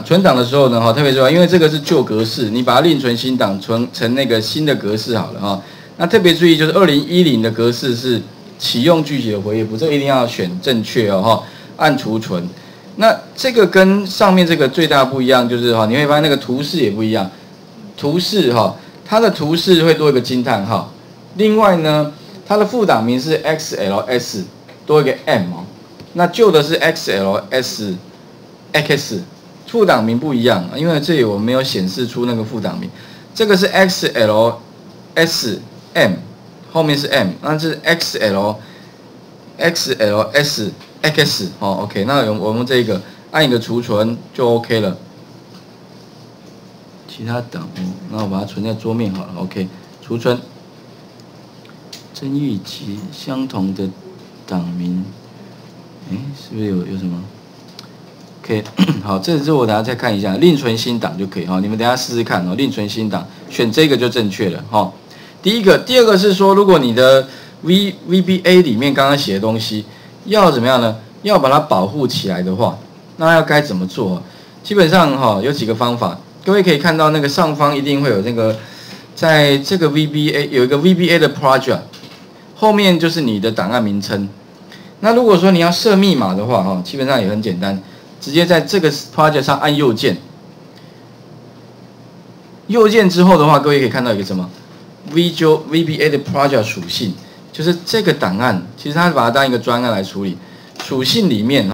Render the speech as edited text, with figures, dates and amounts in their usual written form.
存档的时候呢，哈，特别重要，因为这个是旧格式，你把它另存新档，存成那个新的格式好了哈。那特别注意，就是2010的格式是启用具体的活页簿，这个一定要选正确哦哈，按储存。那这个跟上面这个最大不一样，就是哈，你会发现那个图示也不一样，图示哈，它的图示会多一个惊叹号。另外呢，它的副档名是 XLS， 多一个 M 哦。那旧的是 XLSX， 副档名不一样，因为这里我没有显示出那个副档名。这个是 XLSM， 后面是 M， 那这是 XLSX 哦 ，OK， 那我们这个按一个储存就 OK 了。其他档，那我把它存在桌面好了 ，OK， 储存。真预及相同的档名，是不是有什么 ？OK， 好，这是我等下再看一下，另存新档就可以哈。你们等下试试看哦，另存新档，选这个就正确了哈。第二个是说，如果你的 VBA 里面刚刚写的东西要怎么样呢？要把它保护起来的话，那要该怎么做？基本上哈有几个方法，各位可以看到那个上方一定会有那个，在这个 VBA 有一个 VBA 的 project。后面就是你的档案名称。那如果说你要设密码的话，哈，基本上也很简单，直接在这个 project 上按右键。右键之后的话，各位可以看到一个什么 VBA 的 project 属性，就是这个档案，其实它把它当一个专案来处理。属性里面